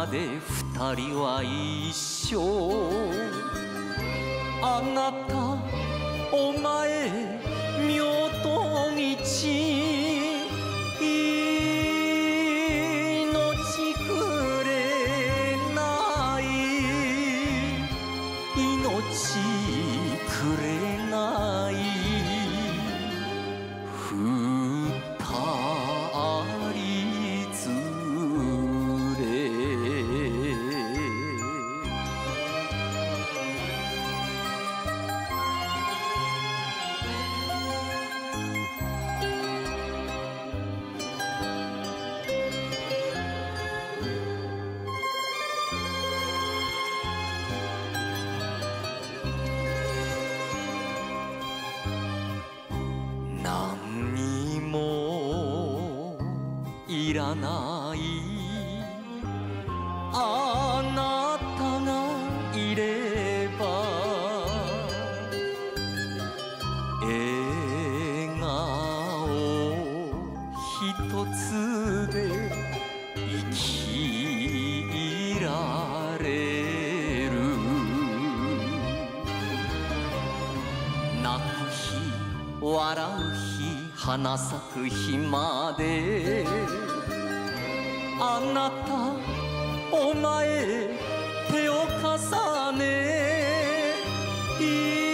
で二人は一緒。あなたお前妙と道、命くれない、命くれない、二人連れ。何にもいらないあなたがいれば、笑顔一つで生きられる。泣く日笑う日花咲く日まで、あなたお前手を重ね